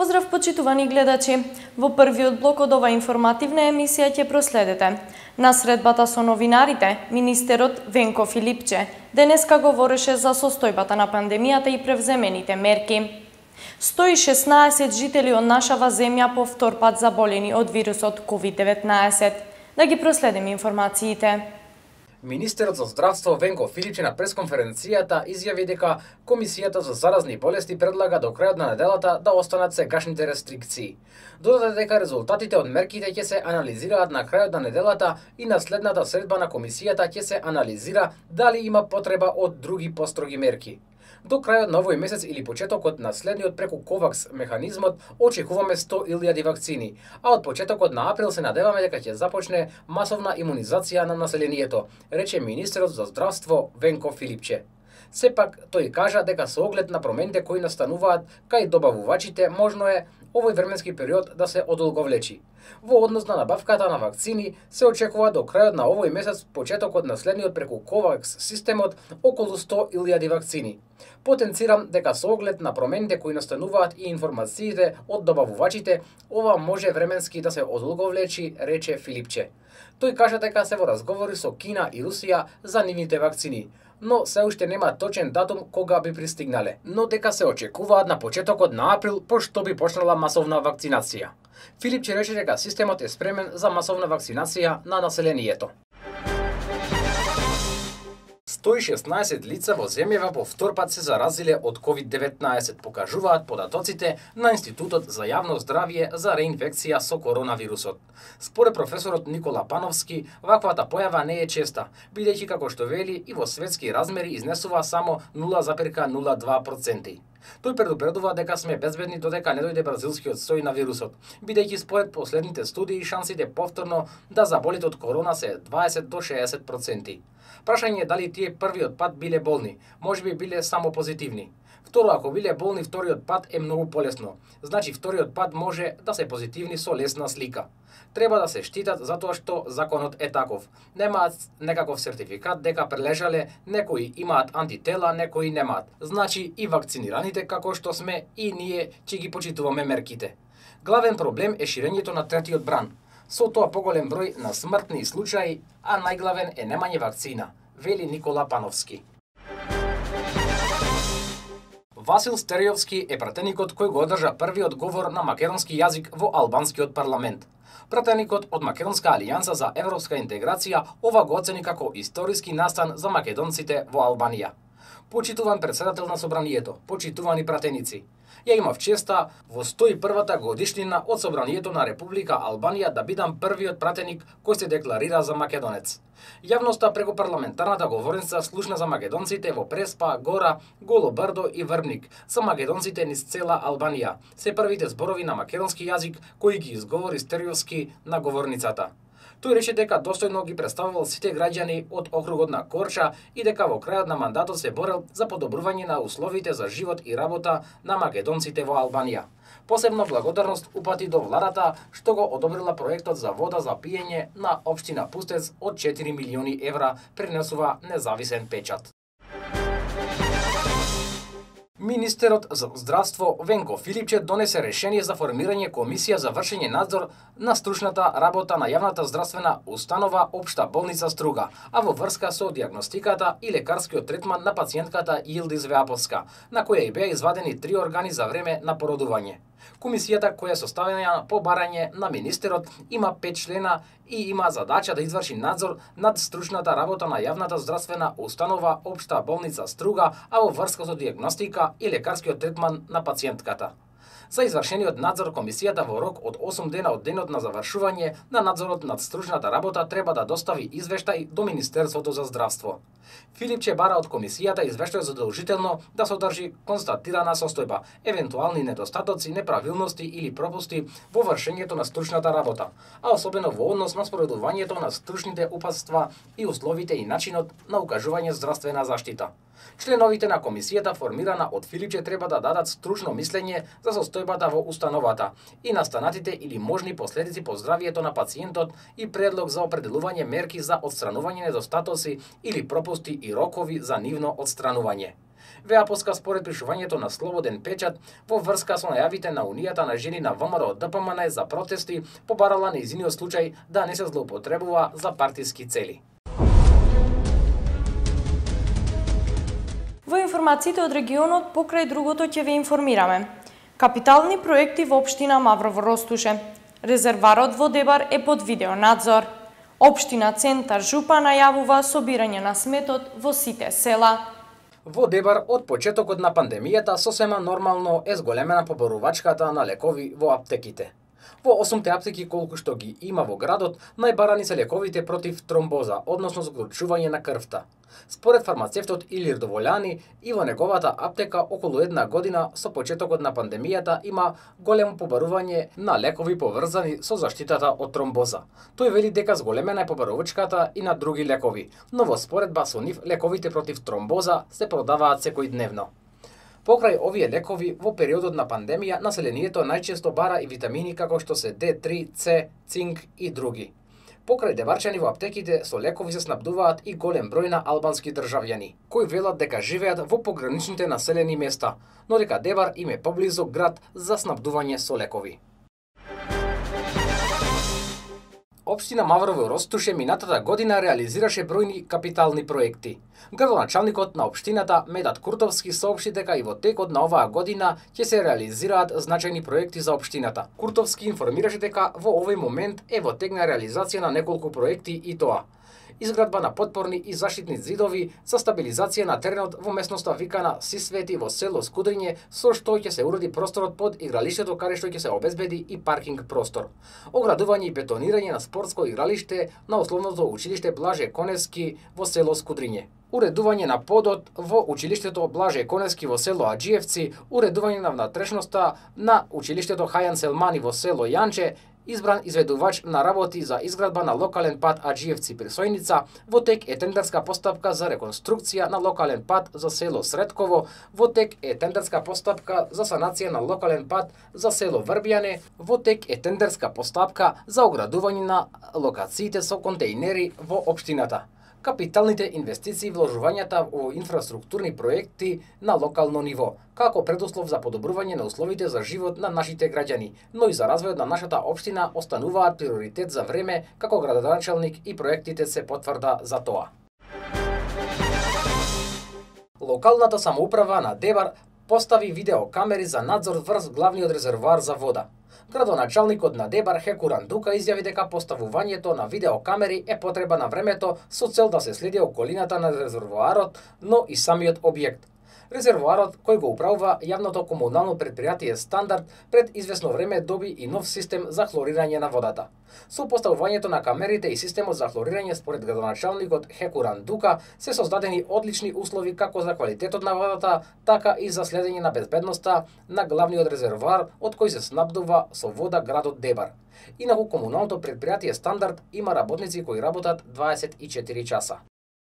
Поздрав почитувани гледачи. Во првиот блок од ова информативна емисија ќе проследите. На средбата со новинарите, министерот Венко Филипче денеска говореше за состојбата на пандемијата и превземените мерки. 116 жители од нашава земја по втор пат заболени од вирусот COVID-19. Да ги проследиме информациите. Министерот за здравство Венко Филипче на пресконференцијата изјави дека Комисијата за заразни болести предлага до крајот на неделата да останат сегашните рестрикции. Додаде дека резултатите од мерките ќе се анализираат на крајот на неделата и на следната средба на Комисијата ќе се анализира дали има потреба од други построги мерки. До крајот на овој месец или почетокот на следниот преку КОВАКС механизмот очекуваме 100.000 вакцини, а од почетокот на април се надеваме дека ќе започне масовна имунизација на населението, рече министерот за здравство Венко Филипче. Сепак, тој кажа дека со оглед на промените кои настануваат кај добавувачите, можно е овој временски период да се одолговлечи. Во однос на набавката на вакцини, се очекува до крајот на овој месец, почетокот на следниот преку КОВАКС системот, околу 100.000 вакцини. Потенцирам дека со оглед на промените кои настануваат и информациите од добавувачите, ова може временски да се одолговлечи, рече Филипче. Тој кажа дека се во разговори со Кина и Русија за нивните вакцини, но се уште нема точен датум кога би пристигнале, но дека се очекуваат на почетокот на април, пошто би почнала масовна вакцинација. Филипче рече дека системот е спремен за масовна вакцинација на населението. 116 лица во земјава по втор пат се заразиле од COVID-19, покажуваат податоците на Институтот за јавно здравје за реинфекција со коронавирусот. Според професорот Никола Пановски, ваквата појава не е честа, бидејќи како што вели и во светски размери изнесува само 0,02%. Тој предупредува дека сме безбедни додека не дојде бразилскиот сој на вирусот, бидејќи според последните студии шансите повторно да заболите од корона се 20 до 60%. Прашање е дали тие првиот пат биле болни, можеби биле само позитивни. Второ, ако биле болни вториот пат е многу полесно, значи вториот пат може да се позитивни со лесна слика. Треба да се штитат затоа што законот е таков. Немаат некаков сертификат дека прележале, некои имаат антитела, некои немаат. Значи и вакцинираните како што сме и ние ќе ги почитуваме мерките. Главен проблем е ширењето на третиот бран. Со тоа поголем број на смртни случаи, а најглавен е немање вакцина, вели Никола Пановски. Васил Стериовски е пратеникот кој го одржа првиот говор на македонски јазик во албанскиот парламент. Пратеникот од Македонска алијанса за европска интеграција ова го оцени како историски настан за македонците во Албанија. Почитуван председател на собранието, почитувани пратеници. Ја имав честа во 101-та годишнина од собранието на Република Албанија да бидам првиот пратеник кој се декларира за македонец. Јавноста преку парламентарната говорница слушна за македонците во Преспа, Гора, Голо Брдо и Врбник, за македонците низ цела Албанија. Се првите зборови на македонски јазик кои ги изговори Стериовски на говорницата. Тој рече дека достојно ги представувал сите граѓани од округот на Корча и дека во крајот на мандатот се борел за подобрување на условите за живот и работа на македонците во Албанија. Посебно благодарност упати до владата што го одобрила проектот за вода за пиење на општина Пустец од 4 милиони евра, пренесува независен печат. Министерот за здравство Венко Филипче донесе решение за формирање комисија за вршење надзор на стручната работа на јавната здравствена установа Општа болница Струга, а во врска со дијагностиката и лекарскиот третман на пациентката Илдис Веаповска, на која и беа извадени 3 органи за време на породување. Комисијата, која е составена по барање на министерот, има 5 члена и има задача да изврши надзор над стручната работа на јавната здравствена установа Општа болница Струга, а во врска со дијагностика и лекарскиот третман на пациентката. За извршениот надзор, комисијата во рок од 8 дена од денот на завршување на надзорот над стручната работа треба да достави извештај до Министерството за здравство. Филипче бара од комисијата извештај задолжително да содржи констатирана состојба, евентуални недостатоци, неправилности или пропусти во вршењето на стручната работа, а особено во однос на споредувањето на стручните упатства и условите и начинот на укажување здравствена заштита. Членовите на комисијата формирана од Филипче треба да дадат стручно мислење за состојбата во установата и настанатите или можни последици по здравието на пациентот и предлог за определување мерки за отстранување недостатоци или пропусти и рокови за нивно отстранување. ВАПОСКА според пишувањето на Слободен печат во врска со најавите на Унијата на жени на ВМРО ДПМН за протести, побарала нејзиниот случај да не се злоупотребува за партиски цели. Во информациите од регионот покрај другото ќе ве информираме. Капитални проекти во општина Маврово Ростуше. Резерварот во Дебар е под видеонадзор. Општина Центар Жупа најавува собирање на сметот во сите села. Во Дебар од почетокот на пандемијата сосема нормално е зголемена побарувачката на лекови во аптеките. Во 8 аптеки колку што ги има во градот, најбарани се лековите против тромбоза, односно зголучување на крвта. Според фармацевтот Илир Доволяни, и во неговата аптека околу една година со почетокот на пандемијата има големо побарување на лекови поврзани со заштитата од тромбоза. Тој вели дека зголемена е побарувачката и на други лекови, но во споредба со нив лековите против тромбоза се продаваат секојдневно. Покрај овие лекови, во периодот на пандемија, населението најчесто бара и витамини како што се D3, C, цинк и други. Покрај дебарчани во аптеките со лекови се снабдуваат и голем број на албански државјани, кои велат дека живеат во пограничните населени места, но дека Дебар им е поблизу град за снабдување со лекови. Општина Маврово Ростуше минатата година реализираше бројни капитални проекти. Градоначалникот на општината Медат Куртовски соопшти дека и во текот на оваа година ќе се реализираат значајни проекти за општината. Куртовски информираше дека во овој момент е во тек на реализација на неколку проекти и тоа: изградба на потпорни и заштитни зидови за стабилизација на теренот во местноста викана Сисвети во село Скудриње, со што ќе се уреди просторот под игралиштето каде што ќе се обезбеди и паркинг простор. Оградување и бетонирање на спортско игралиште на основното училиште Блаже Коневски во село Скудриње. Уредување на подот во училиштето Блаже Коневски во село Аџиевци, уредување на внатрешноста на училиштето Хајан Селмани во село Јанче, избран изведувач на работи за изградба на локален пат Аџиевци Присојница, во тек е тендерска постапка за реконструкција на локален пат за село Средково, во тек е тендерска постапка за санација на локален пат за село Врбјане, во тек е тендерска постапка за оградување на локациите со контејнери во општината. Капиталните инвестиции и вложувањата во инфраструктурни проекти на локално ниво, како предуслов за подобрување на условите за живот на нашите граѓани, но и за развојот на нашата општина остануваат приоритет за време како градоначалник и проектите се потврда за тоа. Локалната самоуправа на Дебар постави видеокамери за надзор врз главниот резервоар за вода. Градоначалникот на Дебар Хекуран Дука изјави дека поставувањето на видеокамери е потреба на времето со цел да се следи околината на резервоарот, но и самиот објект. Резервоарот, кој го управува јавното комунално предпријатие Стандард, пред известно време доби и нов систем за хлорирање на водата. Со поставувањето на камерите и системот за хлорирање според градоначалникот Хекуран Дука се создадени одлични услови како за квалитетот на водата, така и за следење на безбедноста на главниот резервоар од кој се снабдува со вода градот Дебар. Инаку комуналното предпријатие Стандард има работници кои работат 24 часа.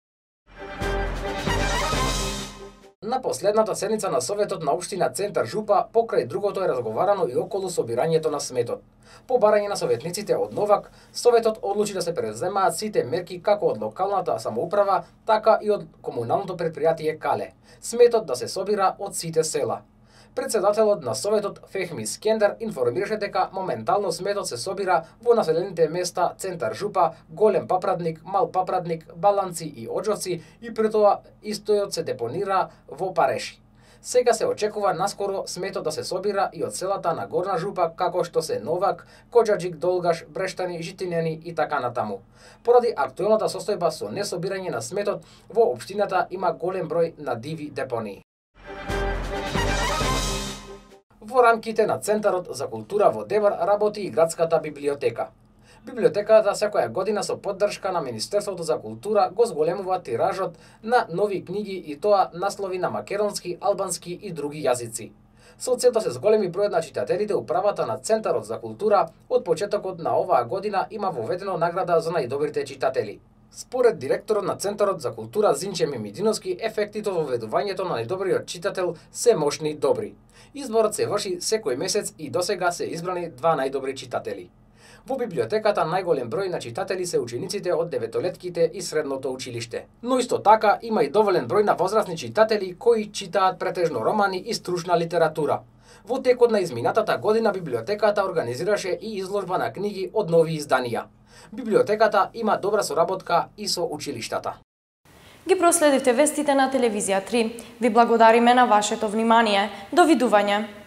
На последната седница на Советот на општина Центар Жупа, покрај другото е разговарано и околу собирањето на сметот. По барање на советниците од Новак, Советот одлучи да се преземаат сите мерки како од локалната самоуправа, така и од комуналното предпријатие Кале. Сметот да се собира од сите села. Председателот на Советот Фехми Скендер информираше дека моментално сметот се собира во населените места Центар Жупа, Голем Папрадник, Мал Папрадник, Баланци и Оџовци и при тоа истојот се депонира во Пареши. Сега се очекува наскоро сметот да се собира и од селата на Горна Жупа, како што се Новак, Коџаџик, Долгаш, Брештани, Житинени и така натаму. Поради актуелната состојба со несобирање на сметот, во општината има голем број на диви депонии. Во рамките на Центарот за култура во Дебар работи и градската библиотека. Библиотеката секоја година со поддршка на Министерството за култура го зголемува тиражот на нови книги и тоа наслови на македонски, албански и други јазици. Со цел да се зголеми бројот на читателите, управата на Центарот за култура од почетокот на оваа година има воведено награда за најдобрите читатели. Според директорот на Центарот за култура Зинче Мимидиновски, ефектите од воведувањето на најдобриот читател се мощни и добри. Изборот се врши секој месец и досега се избрани 2 најдобри читатели. Во библиотеката најголем број на читатели се учениците од деветолетките и средното училиште. Но исто така има и доволен број на возрастни читатели кои читаат претежно романи и стручна литература. Во текот на изминатата година библиотеката организираше и изложба на книги од нови изданија. Библиотеката има добра соработка и со училиштата. Ги проследивте вестите на телевизија 3. Ви благодариме на вашето внимание. Довидување.